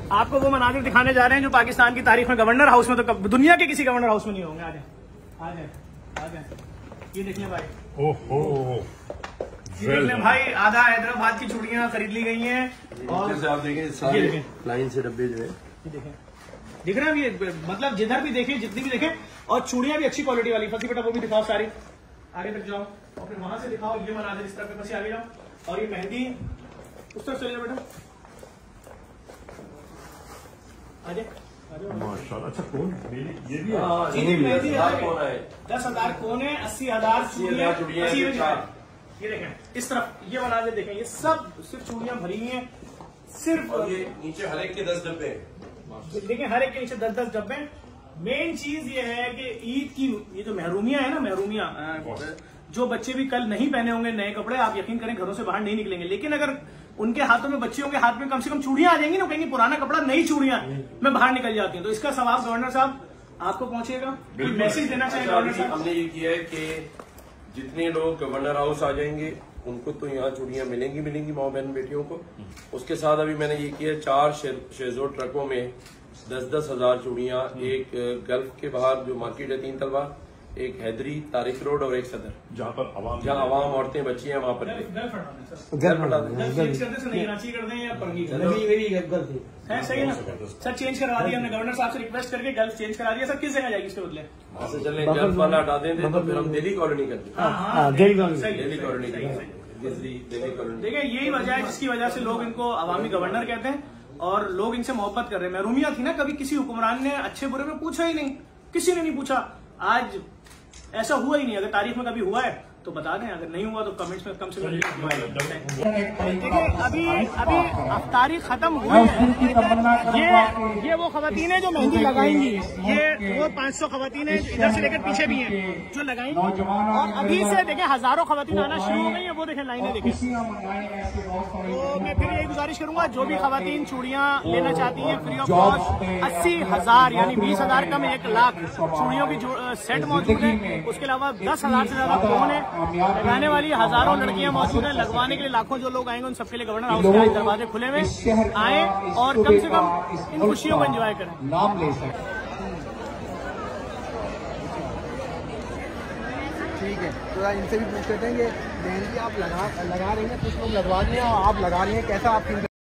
आपको वो मनाजिर दिखाने जा रहे हैं जो पाकिस्तान की तारीख में गवर्नर हाउस में तो दुनिया के किसी गवर्नर हाउस में नहीं होंगे। आ जाए ये देखिए भाई। ओहो देखिए भाई, आधा हैदराबाद की चूड़ियां खरीद ली गई हैं और आप देखें सारे लाइन से डब्बे जो है देखें, दिख रहा है ये, मतलब जिधर भी देखें जितनी भी देखें, और चूड़ियां भी अच्छी क्वालिटी वाली। फंसी बेटा वो भी दिखाओ सारी, आगे तक जाओ और फिर वहां से दिखाओ। ये मनाजिर इस तरफ फंसी, आगे जाओ। और ये मेहंदी उस तरफ चले जाओ बेटा, माशाल्लाह। अच्छा कौन ये भी मेहंदी 10,000 कोने, 80,000 चूड़ियां। ये देखें इस तरफ, ये मनाजिर देखें, ये सब सिर्फ चूड़ियां भरी हुई हैं सिर्फ। और ये नीचे हर एक के 10 डब्बे, देखिए हर एक के नीचे 10-10 डब्बे। मेन चीज ये है कि ईद की ये जो महरूमियां है ना, महरूमियां, जो बच्चे भी कल नहीं पहने होंगे नए कपड़े, आप यकीन करें घरों से बाहर नहीं निकलेंगे, लेकिन अगर उनके हाथों में, बच्चियों के हाथ में कम से कम चूड़ियां आ जाएंगी ना, कहेंगे पुराना कपड़ा नई चूड़ियां में बाहर निकल जाती हैं। तो इसका सवाब गवर्नर साहब आपको पहुंचेगा। मैसेज देना चाहिए गवर्नर साहब। हमने ये किया है कि जितने लोग गवर्नर हाउस आ जाएंगे उनको तो यहाँ चूड़ियां मिलेंगी माँ बहन बेटियों को। उसके साथ अभी मैंने ये किया 4 शेजो ट्रकों में 10-10 हजार चूड़ियां, एक गल्फ के बाहर जो मार्केट है 3 तलवा, एक हैदरी, तारिक रोड और एक सदर, जहाँ आवाम औरतें बच्चियां वहां पर सही है ना सर। चेंज करवा दिया हमने गवर्नर साहब से रिक्वेस्ट करके, गल्फ चेंज करा दिया। सर किस जगह जाएगी इसके बदले? वहां से चले गल्फ वाला हटा देंगे तो फिर हम दिल्ली कॉलोनी करते, दिल्ली कॉलोनी। देखिए यही वजह है जिसकी वजह से लोग इनको अवामी गवर्नर कहते हैं और लोग इनसे मोहब्बत कर रहे हैं। महरूमिया थी ना, कभी किसी हुक्मरान ने अच्छे बुरे में पूछा ही नहीं, किसी ने नहीं पूछा। आज ऐसा हुआ ही नहीं। अगर तारीख में कभी हुआ है तो बता दें, अगर नहीं हुआ तो कमेंट्स में कम से कम। देखिए अभी तारीख खत्म हुई है। ये वो खवातीन जो मेहंदी लगाएंगी, ये वो 500 खवातीन इधर से लेकर पीछे भी हैं जो लगाएंगी। और अभी से देखें हजारों खवातीन आना शुरू हो गई है। वो देखें लाइनें देखें। तो मैं फिर यही गुजारिश करूंगा, जो भी खवातीन चूड़ियां लेना चाहती हैं फ्री ऑफ कॉस्ट, 80,000 यानी 20,000 कम 1 लाख चूड़ियों की सेट मौजूद है। उसके अलावा 10,000 से ज्यादा कोन है। लगाने वाली हजारों लड़कियां मौजूद हैं। लगवाने के लिए लाखों जो लोग आएंगे उन सबके लिए गवर्नर हाउस के दरवाजे खुले हुए, आए और कम से कम इन खुशियों को एंजॉय करें। नाम ले सकते। ठीक है, तो इनसे भी पूछ लेते हैं कि मेहंदी आप लगा रही हैं, कुछ लोग लगवा रहे हैं और आप लगा रही हैं, कैसा आप